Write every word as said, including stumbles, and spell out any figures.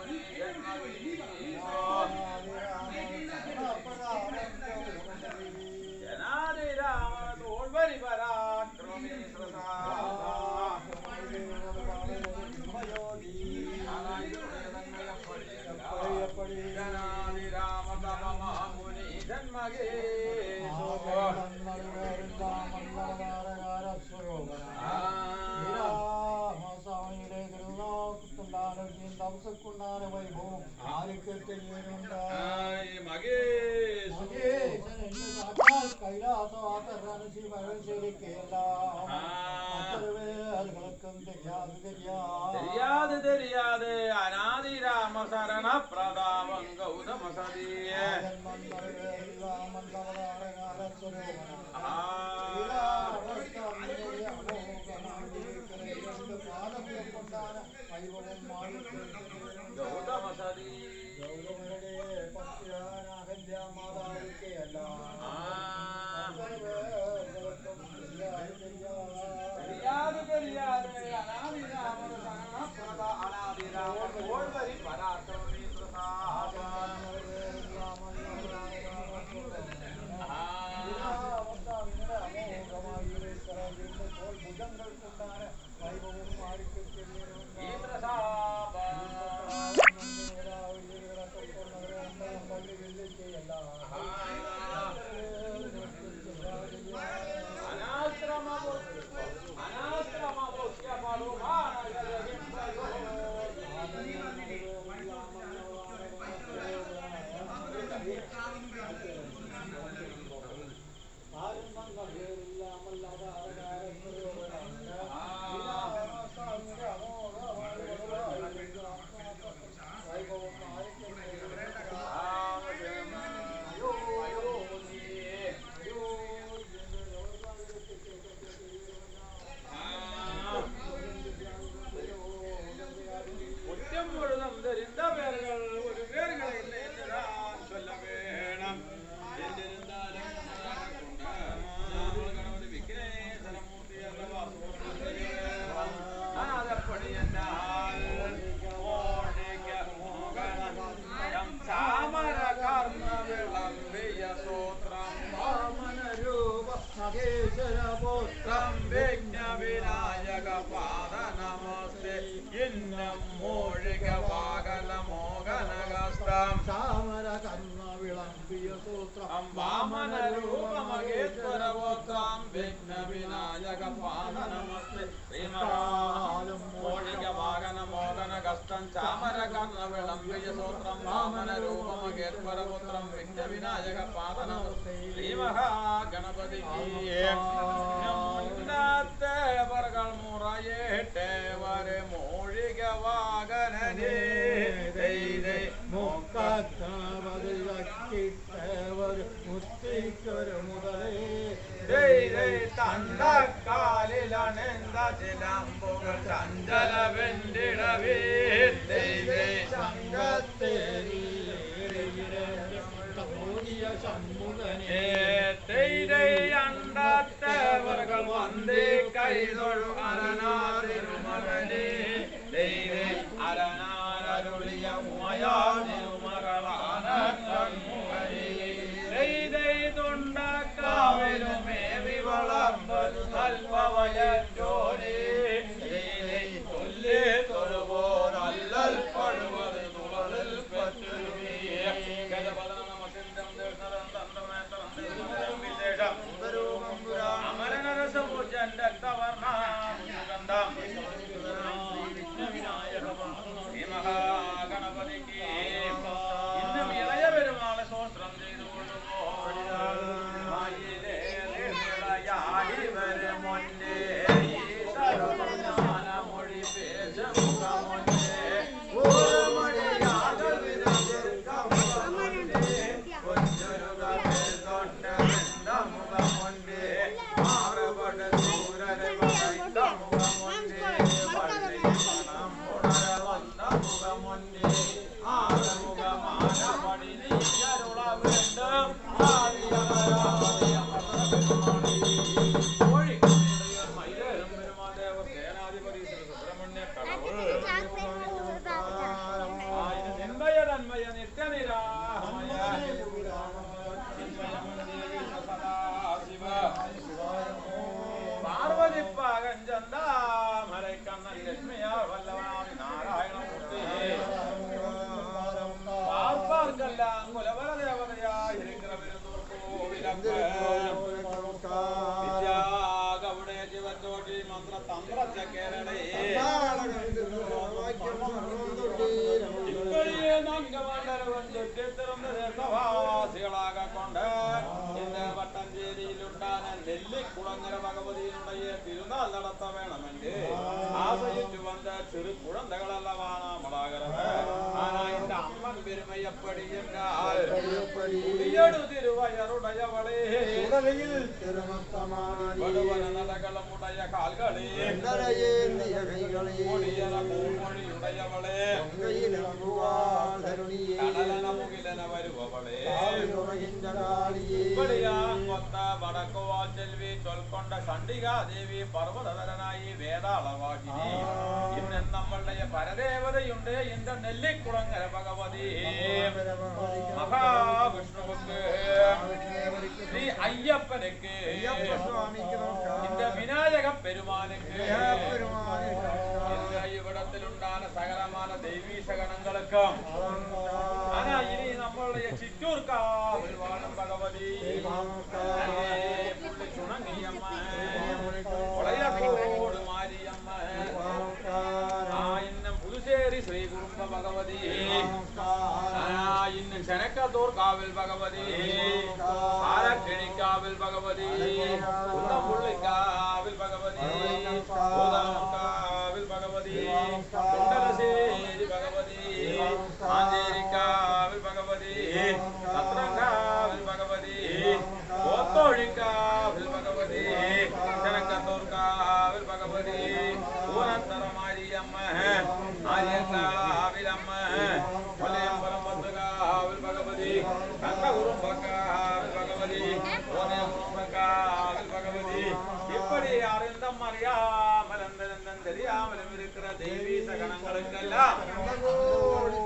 വൈഭവം ആരൊക്കെ കൈലാസവാസ ശിവശരിക്കെല്ലാം தெரியாது தெரியாது அநாதி ராம சரண பிரதாபம் கௌதம சதிய கௌதம சதி தெரியாது தெரியாது அநாதி ராம சரண பிரதா அநாதி ராம கோள்வரி பராக்கிரமி பிரசாத വാമനരൂപമഗേശ്വരഗോത്രം വിഘ്ന വിനായക പാദ നമസ്തേ ശ്രീമഹാമോഴിക വാഗന മോദന ഗസ്തം ചാമര കർണ വിളംബിയ സൂത്രം വാമനരൂപമഗേശ്വരപുത്രം വിഘ്ന വിനായക പാദ നമസ്തേ ശ്രീമഹാഗണപതിക്ക് ദേവകൾ മുറയേട്ടേവരെ മോഴിക വാഗനേ മോക്കിട്ടവർ മുത്തിക്കൊരു മുതലേ തണ്ടക്കാലിലണെന്ത ചിലമ്പുകൾ ചഞ്ചല വെണ്ടിടവേ അണ്ടത്തവർകൾ വന്നേ കൈതൊഴു അരണാതിരുമകനേ അരണാരരുളിയ ഉമയാതിരുമകളാന തൊണ്ടക്കാവിലുമേവി വളർന്നൊരു നൽവയറ്റോരേ തൊല്ലേ തൊഴുപോരല്ലൽ പഴുവത് തുളലിൽ പറ്റുമേ മഹാഗണപതിക്ക് ഇന്നും ഇളയ പെരുമാളെ സ്വസ്ത്രം ചെയ്തു മൊഴി പേശമുഖമൊന്നേ സുബ്രഹ്മണ്യ நான்கு மண்டலம் சுற்றி திறந்த தேசவாசிகளாக கொண்ட இந்த வட்டஞ்சேரியில் உண்டான நெல்லி குளங்கர பகவதியினுடைய திருநாள் நடத்த வேணும் என்று ஆசையிட்டு வந்த சிறு குழந்தைகள் அல்லவா நாமளாகிறவ. ஆனா இந்த அம்மன் பெருமை எப்படி என்றால் குடியடு திருவயருடையவளே வடுவன நடகளமுடைய கால்களே கொடியன பூமொழியுடையவளே கடலன முகிலன வருபவளே இப்படியான் கொத்த வடக்குவா செல்வி சொல் கொண்ட சண்டிகா தேவி பர்வதரனாயி வேதாளவாகினி இன்னும் நம்மளுடைய பரதேவதையுண்டு இந்த நெல்லிக்குளங்கர பகவதி மகாவிஷ்ணுவுக்கு ஸ்ரீ ஐயப்பனுக்கு இந்த விநாயக பெருமானுக்கு இவ்விடத்தில் உண்டான சகலமான தெய்வீச கணங்களுக்கும் ஆனா இனி நம்மளுடைய சிற்றூர் காவல் வாழும் பகவதி புள்ளி சுணங்கியம்மா உடையோடு மாரியம்மா இன்னும் புதுச்சேரி ஸ்ரீ குடும்ப பகவதி இன்னும் செனக்கத்தூர் காவல் பகவதி ஆரக்கிணி காவல் பகவதி புள்ளி காவல் பகவதி காவல் பகவதி குண்டலசேரி பகவதி ஆஞ்சேரி காவல் பகவதி சத்ரங்காவல் பகவதி கோத்தோழி காவல் பகவதி செனக்கத்தூர் காவல் பகவதி பூனந்தர மாரியம்ம ஆரியக்காவில் அம்ம வலயம்பரம் பத்து காவல் பகவதி கண்டகுரும் காவல் பகவதி ஓனேபுரம் காவல் பகவதி இப்படி அறிந்தம் அறியாமல் தெரியாமலும் இருக்கிற தெய்வீச கணங்களுக்கெல்லாம்